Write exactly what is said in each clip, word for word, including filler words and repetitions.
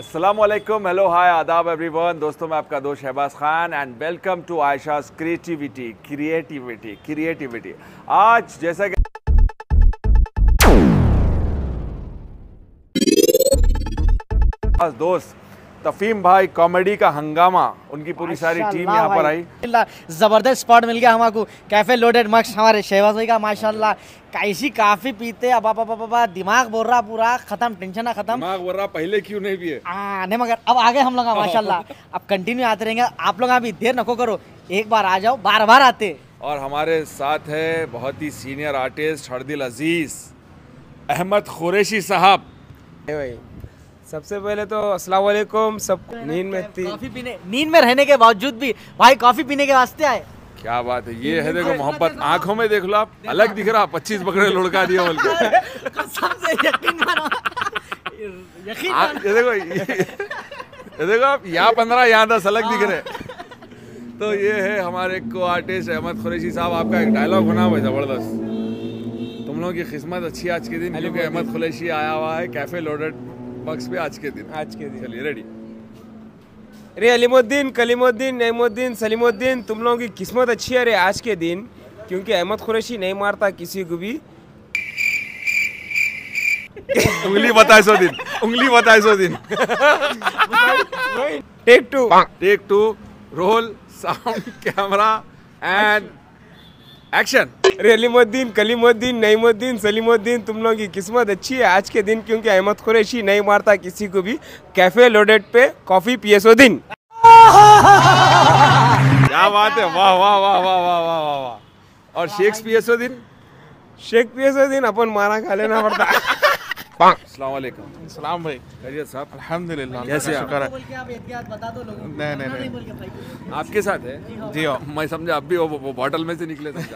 अस्सलामुअलैकुम, हेलो, हाय, आदाब एवरीवन। दोस्तों, मैं आपका दोस्त Shahbaz Khan and welcome to Ayesha's creativity creativity creativity आज जैसा कि दोस्त तफीम भाई कॉमेडी का हंगामा, उनकी पूरी सारी टीम यहाँ पर आई। जबरदस्त स्पॉट मिल गया हमको, कैफे लोडेड मक्स हमारे शहबाज भाई का। माशाल्लाह कैसी काफी पीते, अब अब दिमाग बोल रहा पूरा खत्म, टेंशन ना खत्म, दिमाग बोल रहा पहले क्यों नहीं पिए। हाँ नहीं, मगर अब आगे हम लोग माशाल्लाह अब कंटिन्यू आते रहेंगे। आप लोग अभी देर नको करो, एक बार आ जाओ, बार बार आते। और हमारे साथ है बहुत ही सीनियर आर्टिस्ट हरदिल अजीज अहमद कुरैशी साहब। सबसे पहले तो अस्सलाम वालेकुम। सब नींद में थी, कॉफी पीने, नींद में रहने के बावजूद भी भाई कॉफी पीने के वास्ते आए। क्या बात है, ये है देखो मोहब्बत, आंखों में देख लो आप, अलग दिख रहा। पच्चीस बकरे लुढ़का दिया बोल के। यकीन मानो, यकीन मानो। ये देखो ये देखो आप, यहाँ पंद्रह यहाँ दस अलग दिख रहे। तो ये है हमारे को आर्टिस्ट अहमद कुरैशी साहब। आपका एक डायलॉग बना हुआ है जबरदस्त, तुम लोगों की किस्मत अच्छी आज के दिन, क्योंकि अहमद कुरैशी आया हुआ है कैफे लोडेड बक्स पे आज के दिन। आज के दिन चलिए रेडी। अरे अलीमुद्दीन, कलीमुद्दीन, नईमुद्दीन, सलीमुद्दीन, तुम लोगों की किस्मत अच्छी है रे आज के दिन, क्योंकि अहमद कुरैशी नहीं मारता किसी को भी। उंगली बताए सो दिन, उंगली बताए सो दिन। Take two, take two, roll, sound, camera and action. अरे अलीमुद्दीन, कलीमुद्दीन, नईमुद्दीन, सलीमुद्दीन, तुम लोगों की किस्मत अच्छी है आज के दिन, क्योंकि अहमद कुरैशी नहीं मारता किसी को भी। कैफे लोडेड पे कॉफी पिए सो दिन। क्या बात है, वाह वाह वाह वाह वाह वाह वाह वाह। और शेक्सपियर सो दिन, शेख पिए सो दिन अपन मारा खा लेना पड़ता। अस्सलाम वालेकुम। सलाम भाई, खैरियत साहब? अल्हम्दुलिल्लाह, कैसे आप? शुक्र है। बोल के आप एहतियात बता दो लोगों को। नहीं नहीं नहीं, आपके साथ है जी हो। मैं समझा आप भी वो, वो बॉटल में से निकले थे।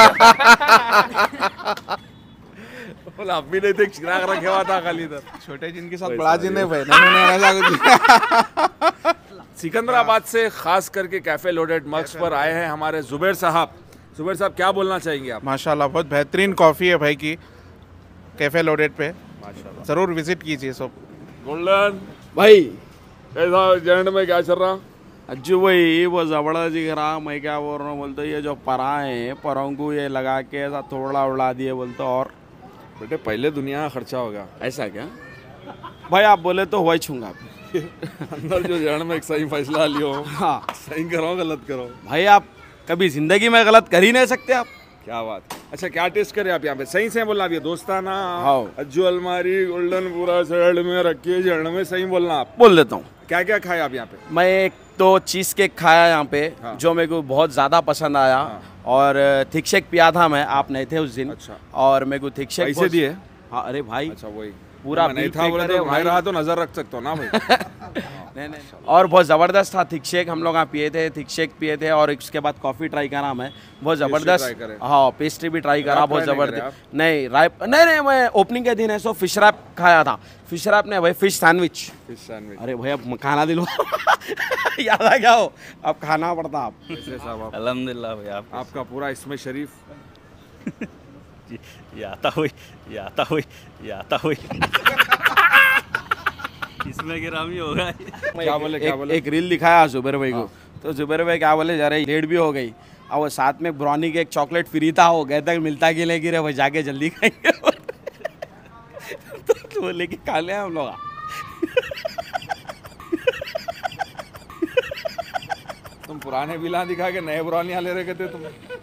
बोला आप भी नहीं थे, चिराग रखे हुआ था खाली इधर। छोटे जिनके साथ बड़ा जिन है भाई, नहीं नहीं ऐसा कुछ। सिकंदराबाद से खास करके कैफे लोडेड मक्स पर आए हैं हमारे जुबैर साहब। जुबैर साहब, क्या बोलना चाहेंगे आप? माशाल्लाह बहुत बेहतरीन कॉफ़ी है भाई की, कैफे लोडेड पे माशाल्लाह, ज़रूर विजिट कीजिए सब। गोल्डन भाई, कैसा जैंड में क्या चल रहा? अज्जू भाई वो जबरदस्त दिख रहा। मैं क्या बोल रहा हूँ बोलते, ये जो परा है, परों को ये लगा के ऐसा थोड़ा उड़ा दिए बोलते। और बेटे पहले दुनिया का खर्चा होगा। ऐसा क्या भाई, आप बोले तो वही छूंगा। अंदर जो जैंड में एक सही फैसला लियो, हाँ सही करो गलत करो भाई, आप कभी जिंदगी में गलत कर ही नहीं सकते आप। क्या बात। अच्छा, क्या टेस्ट करें आप यहाँ पे? सही से बोलना, आप दोस्ताना, हाँ। अज्जू अलमारी गोल्डन पूरा साइड में रखिए, जड़ में सही बोलना आप। बोल देता हूँ। क्या क्या खाए आप यहाँ पे? मैं एक तो चीज़ केक खाया यहाँ पे, हाँ। जो मेरे को बहुत ज़्यादा पसंद आया। हाँ। और थिक शेक पिया था मैं, आप नहीं थे उस दिन। अच्छा। और मेरे को थिक शेक पैसे दिए? हाँ अरे भाई, अच्छा वही पूरा नहीं बिल था पे बोले करे तो मैं भाई। रहा तो नजर रख सकता हूँ ना भाई। नहीं नहीं, और बहुत ज़बरदस्त था थिक शेक। हम लोग यहाँ पिए थे, थिक शेक पिए थे, और उसके बाद कॉफ़ी ट्राई करा मैं, बहुत try ज़बरदस्त। करे? हाँ पेस्ट्री भी ट्राई करा, रैप बहुत try नहीं करे ज़बरदस्त। नहीं राइप नहीं नहीं, मैं ओपनिंग के दिन है सो फिश रैप खाया था। फिश रैप नहीं भाई, फिश सैंडविच। Fish sandwich. अरे भाई अब खाना दिलो। याद आ गया हो, अब खाना पड़ता आप। कैसे साहब आप? अल्हम्दुलिल्लाह भाई, आप आपका पूरा इसमें शरीफ ये आता हुई ये आता हुई ये आता हुई इसमें गिरामी होगा। क्या बोले क्या एक, बोले? एक रील दिखाया जुबैर भाई को, तो जुबैर भाई क्या बोले, जरा लेट भी हो गई, और वो साथ में ब्राउनी के एक चॉकलेट फ्री था, वो गए तक मिलता कि नहीं गिरे, वो जाके जल्दी खाएंगे। तो वो लेके खा लिया हम लोग। तुम पुराने बिला दिखा के नए ब्राउनियाँ ले रहे थे तुम।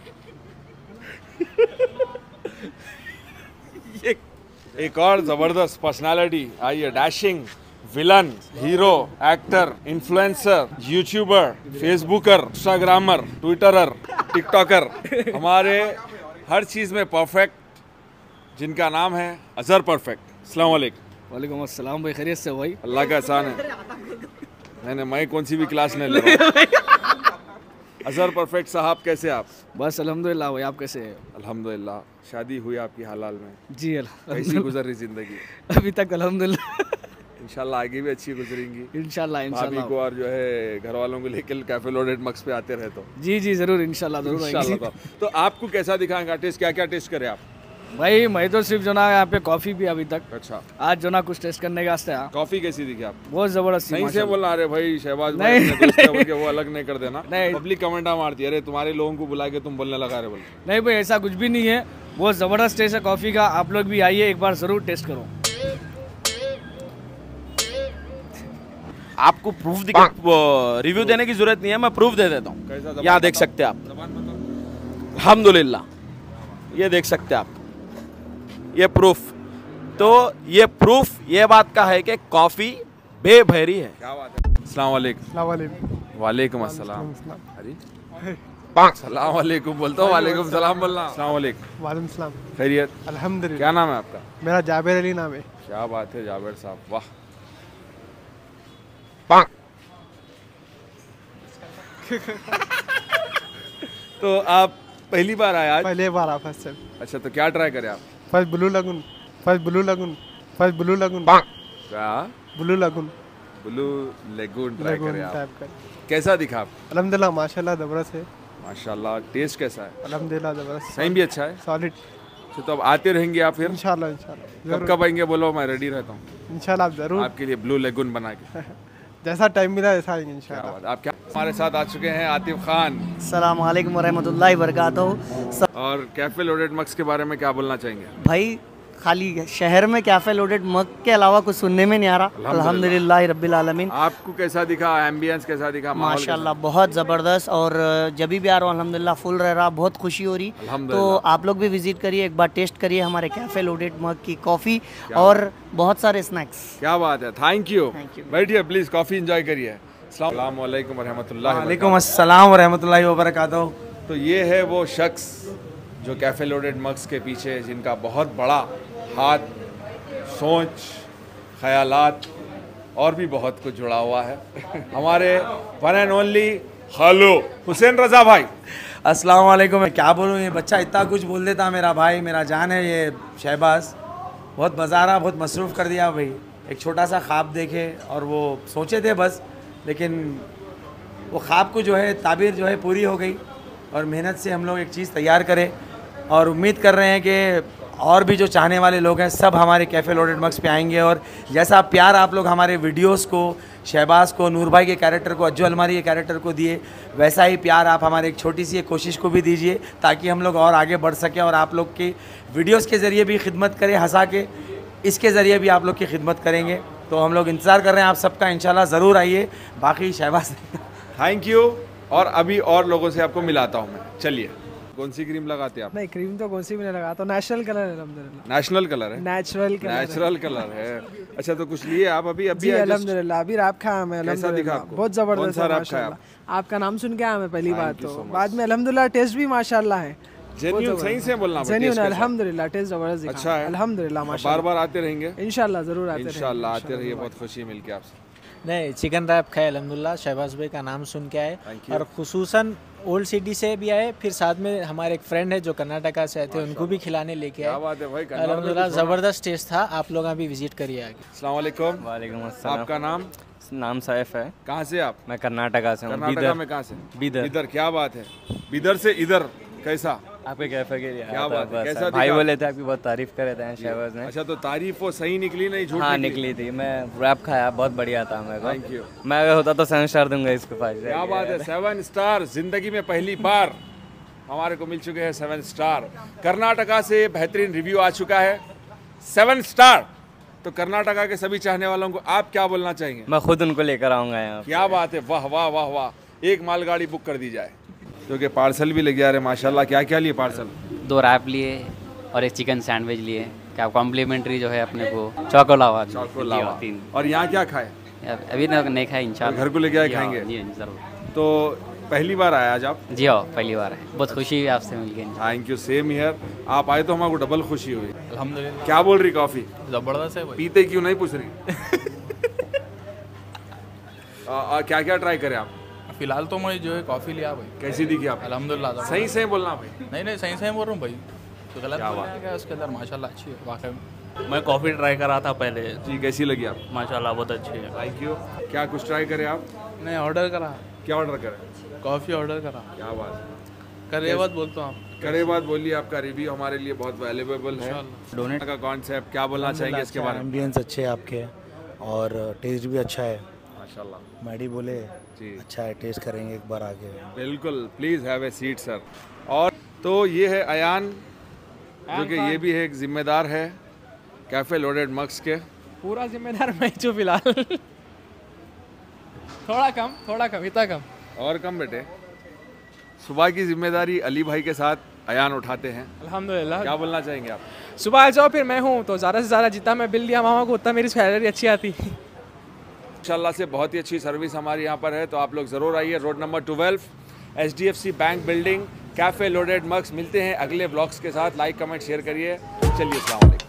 एक, एक और जबरदस्त पर्सनालिटी आई है, dashing villain, hero, actor, influencer, YouTuber, Facebooker, Instagrammer, Twitterer, TikToker, हमारे हर चीज़ में परफेक्ट, जिनका नाम है अजहर परफेक्ट। अस्सलाम वालेकुम। वालेकुम अस्सलाम भाई, खैरियत से भाई? अल्लाह का एहसान है। नहीं नहीं, मैं कौन सी भी क्लास नहीं ले रहा। अजहर परफेक्ट साहब, कैसे आप? बस अल्हम्दुलिल्लाह भाई, आप कैसे हैं? अल्हम्दुलिल्लाह। शादी हुई आपकी हालाल में? जी कैसी गुजर रही जिंदगी? अभी तक अल्हम्दुलिल्लाह। इंशाल्लाह आगे भी अच्छी गुजरेंगी इंशाल्लाह भाभी इंशाल्लाह। को, और जो है घर वालों को लेकर कैफे लोडेड मक्स पे आते रहे तो जी जी ज़रूर, इंशाल्लाह ज़रूर आएंगे। इंशाल्लाह। तो आपको कैसा दिखाएंगे टेस्ट, क्या क्या टेस्ट करें आप? भाई मैं तो सिर्फ जो ना यहाँ पे कॉफ़ी भी अभी तक अच्छा, आज जो ना कुछ टेस्ट करने का आया। कॉफी कैसी दिखी आप? बहुत जबरदस्त थी सही से माशाल्लाह। बोलना, अरे भाई शहबाज भाई नहीं, अपने दोस्त है बोल के वो अलग नहीं कर देना। नहीं। पब्लिक कमेंटा मारती है, अरे तुम्हारे लोगों को बुला के तुम बोलने लगा रहे बोल। नहीं भाई ऐसा कुछ भी नहीं है, बहुत ज़बरदस्त टेस्ट है कॉफ़ी का। आप लोग भी आइए एक बार ज़रूर टेस्ट करो। आपको प्रूफ रिव्यू देने की जरूरत नहीं है, मैं प्रूफ दे देता हूँ। कैसा जबान यहाँ देख बताओ? सकते हैं आप, जबान बताओ। अल्हम्दुलिल्लाह, ये देख सकते हैं आप, ये प्रूफ। तो ये प्रूफ ये बात का है कि कॉफी बेभैरी है। क्या बात है। अस्सलाम वालेकुम। वालेकुम अस्सलाम। अरे सलाम वालेकुम बोलता हूँ, वालेकुम सलाम बोलना। अस्सलाम वालेकुम। वालेकुम सलाम। खैरियत? अल्हम्दुलिल्लाह। क्या नाम है आपका? मेरा जाबिर अली नाम है। क्या बात है जावेद साहब, वाह। तो आप पहली बार आए आज? पहले बार आप फर्स्ट अच्छा, तो क्या ट्राई करें आप? First blue lagoon first blue lagoon first blue lagoon क्या? Blue lagoon blue lagoon try lagoon करें आप। टाइप का। कैसा दिखा आप? अल्हम्दुलिल्लाह माशाल्लाह जबरदस्त है। माशाल्लाह। टेस्ट कैसा है? अल्हम्दुलिल्लाह जबरदस्त। सही भी अच्छा है। सॉलिड। तो, तो अब आते रहेंगे आप फिर? इंशाल्लाह इंशाल्लाह कब जरूर कब आएंगे बोलो, मैं रेडी रहता हूँ इंशाल्लाह आप जरूर आपके लिए ब्लू लेगून बना के। जैसा टाइम मिला वैसा आएंगे क्या इंशाल्लाह। बात। आप क्या हमारे साथ आ चुके हैं आतिफ खान, अस्सलाम वालेकुम वरहमतुल्लाहि वबरकातुहू। और कैफे लोडेड मक्स के बारे में क्या बोलना चाहेंगे? भाई खाली शहर में कैफे लोडेड मग के अलावा कुछ सुनने में नहीं आ रहा। अल्हम्दुलिल्लाह रब्बिल आलमीन। आपको कैसा दिखा? एम्बियंस कैसा दिखा? माहौल कैसा? माशाल्लाह बहुत ज़बरदस्त। और जब भी आ रहा हूँ अल्हम्दुलिल्लाह फुल रह रहा, बहुत खुशी हो रही। तो अल्हम्दुलिल्लाह। आप लोग भी विजिट करिए, एक बार टेस्ट करिए हमारे कैफे लोडेड मग की कॉफ़ी और बहुत सारे स्नैक्स। क्या बात है, थैंक यू। Thank you. बैठिए प्लीज, कॉफी एंजॉय करिए। अस्सलाम वालेकुम वरहमतुल्लाहि वालेकुम अस्सलाम वरहमतुल्लाहि वबरकातुहू। तो ये है वो शख्स जो कैफे लोडेड मक्स के पीछे, जिनका बहुत बड़ा हाथ, सोच, ख्यालात और भी बहुत कुछ जुड़ा हुआ है। हमारे वन एंड ओनली खालू हुसैन रजा भाई। अस्सलाम वालेकुम। मैं क्या बोलूँ, ये बच्चा इतना कुछ बोल देता, मेरा भाई मेरा जान है ये शहबाज। बहुत मज़ा आ रहा, बहुत मसरूफ़ कर दिया भाई। एक छोटा सा ख्वाब देखे और वो सोचे थे बस, लेकिन वो ख्वाब को जो है ताबीर जो है पूरी हो गई। और मेहनत से हम लोग एक चीज़ तैयार करें और उम्मीद कर रहे हैं कि और भी जो चाहने वाले लोग हैं सब हमारे कैफ़े लोडेड मक्स पे आएंगे। और जैसा प्यार आप लोग हमारे वीडियोस को, शहबाज को, नूर भाई के कैरेक्टर को, अज्जू अलमारी के कैरेक्टर को दिए, वैसा ही प्यार आप हमारे एक छोटी सी एक कोशिश को भी दीजिए, ताकि हम लोग और आगे बढ़ सकें और आप लोग की वीडियोस के ज़रिए भी खिदमत करें, हंसा के इसके ज़रिए भी आप लोग की खिदमत करेंगे। तो हम लोग इंतज़ार कर रहे हैं आप सबका, इंशाल्लाह ज़रूर आइए। बाकी शहबाज थैंक यू। और अभी और लोगों से आपको मिलाता हूँ मैं। चलिए, कौन सी क्रीम लगाते हैं आप? नहीं क्रीम तो कौन सी भी नहीं लगाता, नेचुरल कलर है अल्हम्दुलिल्लाह। नेशनल कलर है? नेचुरल कलर है। नेचुरल कलर है। अच्छा, तो कुछ लिए आप अभी? अभी जी आए just? अल्हम्दुलिल्लाह अभी रैप खाया मैं कैसा दिखा अल्हम्दुलिल्लाह आपको? बहुत कौन जबरदस्त सा है रैप खाया माशाल्लाह। आपका नाम सुन के आया मैं पहली बात Thank you तो, so much. बाद में अल्हम्दुलिल्लाह टेस्ट भी माशाल्लाह है। जेन्युइन सही से बोलना भाई, जेन्युइन taste कैसा? अल्हम्दुलिल्लाह टेस्ट जबरदस्त दिखा। अच्छा है। अल्हम्दुलिल्लाह बार माशाल्लाह। बार आते रहेंगे इंशाल्लाह जरूर आते रहेंगे। इंशाल्लाह। आते रहिए, बहुत खुशी मिलके आपसे। नहीं, चिकन रैप खाए अल्हम्दुलिल्लाह। शहबाज भाई का नाम सुन के आए Thank you. और खुसूसन ओल्ड सिटी से भी आए, फिर साथ में हमारे एक फ्रेंड है जो कर्नाटका से आए थे, उनको भी खिलाने लेके क्या आए। बात है भाई, कन्नौज में अल्हम्दुलिल्लाह भी छोड़ा। ज़बरदस्त टेस्ट था। आप लोग अभी विजिट करिए आगे। अस्सलाम वालेकुम। वालेकुम अस्सलाम। आपका नाम? नाम सैफ है। कहाँ से आप? मैं कर्नाटका से हूँ। कर्नाटका में कहाँ से? बीदर। इधर। क्या बात है, बिदर से इधर। कैसा? आपके कैफे के लिए क्या आया था बात है, बस। कैसा भाई दिखा? बोले थे आपकी बहुत तारीफ करे थे शहबाज ने। अच्छा, तो तारीफ वो सही निकली, नहीं झूठ हाँ निकली थी। मैं रैप खाया, बहुत बढ़िया था मेरे Thank को। you. मैं अगर होता तो सेवन स्टार दूंगा इसको पास। क्या बात है, सेवन स्टार। जिंदगी में पहली बार हमारे को मिल चुके हैं सेवन स्टार। कर्नाटका से बेहतरीन रिव्यू आ चुका है, सेवन स्टार। तो कर्नाटका के सभी चाहने वालों को आप क्या बोलना चाहेंगे? मैं खुद उनको लेकर आऊँगा यहाँ। क्या बात है, वाह वाह वाह वाह। एक मालगाड़ी बुक कर दी जाए, क्योंकि पार्सल भी लेके आ रहे माशाल्लाह। क्या क्या लिए पार्सल? दो रैप लिए और एक चिकन सैंडविच लिए। क्या कॉम्प्लीमेंट्री जो है अपने को चौको लावा चौको लावा। और यहाँ क्या खाए? अभी ना नहीं खाए इंशाल्लाह। घर को लेके आए जी हाँ, खाएंगे? जी जरूर। तो पहली बार आया आज आप? जी हाँ पहली बार है, बहुत खुशी हुई आपसे मिलके। Thank you, same here. आप आए तो हमारे को डबल खुशी हुई। अल्हम्दुलिल्लाह। क्या बोल रही कॉफी? जबरदस्त है भाई। पीते क्यों नहीं पूछ रही? आ, आ, क्या क्या ट्राई करें आप? फिलहाल तो मैं जो है कॉफ़ी लिया भाई। कैसी दिखी आप? अल्हम्दुलिल्लाह। सही से बोलना भाई। नहीं नहीं सही सही बोल रहा हूँ भाई, तो गलत क्या बोल बात रहा है क्या? उसके अंदर माशाल्लाह अच्छी है वाकई में। मैं कॉफ़ी ट्राई करा था पहले जी, कैसी लगी आप? माशाल्लाह बहुत अच्छी है। Thank you. क्या कुछ ट्राई करें आप? नहीं ऑर्डर करा। क्या ऑर्डर करें? कॉफ़ी ऑर्डर करा। क्या बात है। करिए बात बोलता हूँ आप। करे बात बोलिए, आपका रिव्यू हमारे लिए बहुत वैल्यूएबल है। डोनेट का कॉन्सेप्ट क्या बोलना चाहेंगे इसके बारे में? एम्बियंस अच्छे हैं आपके और टेस्ट भी अच्छा है माशाल्लाह। मैडी बोले जी अच्छा है, टेस्ट करेंगे एक बार आके। बिल्कुल, please have a seat sir. और तो ये है अयान, जो कि ये भी है एक जिम्मेदार है कैफ़े लोडेड मग्स के। पूरा जिम्मेदार मैं जो फिलहाल थोड़ा कम थोड़ा कम इतना कम और कम बेटे। सुबह की जिम्मेदारी अली भाई के साथ अयान उठाते हैं। अल्हम्दुलिल्लाह। क्या बोलना चाहेंगे आप? सुबह आ जाओ, फिर मैं हूँ तो ज़्यादा से ज़्यादा जितना मैं बिल दिया मामा को उतना मेरी सैलरी अच्छी आती। इंशाल्लाह से बहुत ही अच्छी सर्विस हमारी यहाँ पर है, तो आप लोग ज़रूर आइए। Road number twelve, H D F C bank building, cafe loaded mugs. मिलते हैं अगले ब्लॉग्स के साथ। लाइक कमेंट शेयर करिए। चलिए अस्सलाम वालेकुम।